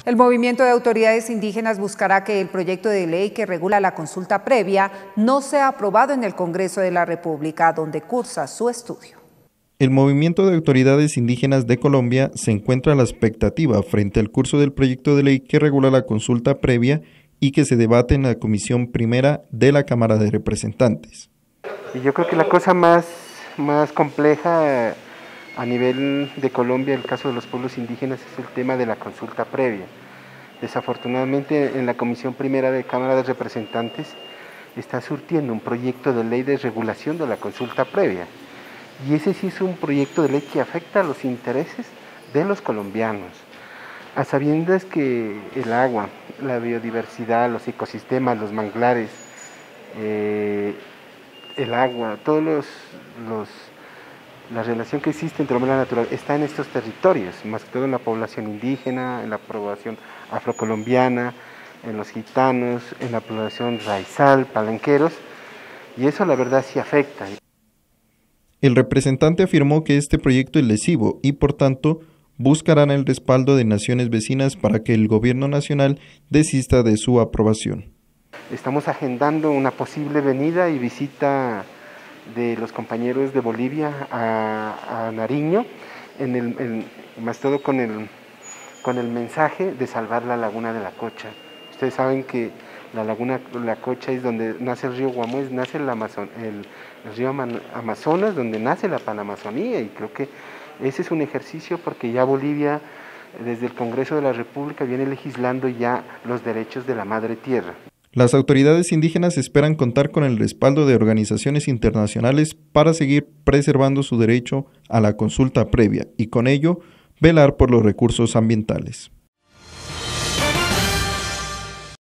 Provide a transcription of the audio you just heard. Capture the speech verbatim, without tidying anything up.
El movimiento de autoridades indígenas buscará que el proyecto de ley que regula la consulta previa no sea aprobado en el Congreso de la República, donde cursa su estudio. El movimiento de autoridades indígenas de Colombia se encuentra a la expectativa frente al curso del proyecto de ley que regula la consulta previa y que se debate en la Comisión Primera de la Cámara de Representantes. Y yo creo que la cosa más, más compleja a nivel de Colombia, el caso de los pueblos indígenas, es el tema de la consulta previa. Desafortunadamente, en la Comisión Primera de Cámara de Representantes está surtiendo un proyecto de ley de regulación de la consulta previa. Y ese sí es un proyecto de ley que afecta a los intereses de los colombianos. A sabiendas que el agua, la biodiversidad, los ecosistemas, los manglares, eh, el agua, todos los, los la relación que existe entre la natural está en estos territorios, más que todo en la población indígena, en la población afrocolombiana, en los gitanos, en la población raizal, palenqueros, y eso la verdad sí afecta. El representante afirmó que este proyecto es lesivo y por tanto buscarán el respaldo de naciones vecinas para que el gobierno nacional desista de su aprobación. Estamos agendando una posible venida y visita de los compañeros de Bolivia a, a Nariño, en el, en, más todo con el, con el mensaje de salvar la laguna de la Cocha. Ustedes saben que la laguna de la Cocha es donde nace el río Guamués, nace el, Amazon, el, el río Amazonas, donde nace la Panamazonía, y creo que ese es un ejercicio porque ya Bolivia, desde el Congreso de la República, viene legislando ya los derechos de la madre tierra. Las autoridades indígenas esperan contar con el respaldo de organizaciones internacionales para seguir preservando su derecho a la consulta previa y con ello velar por los recursos ambientales.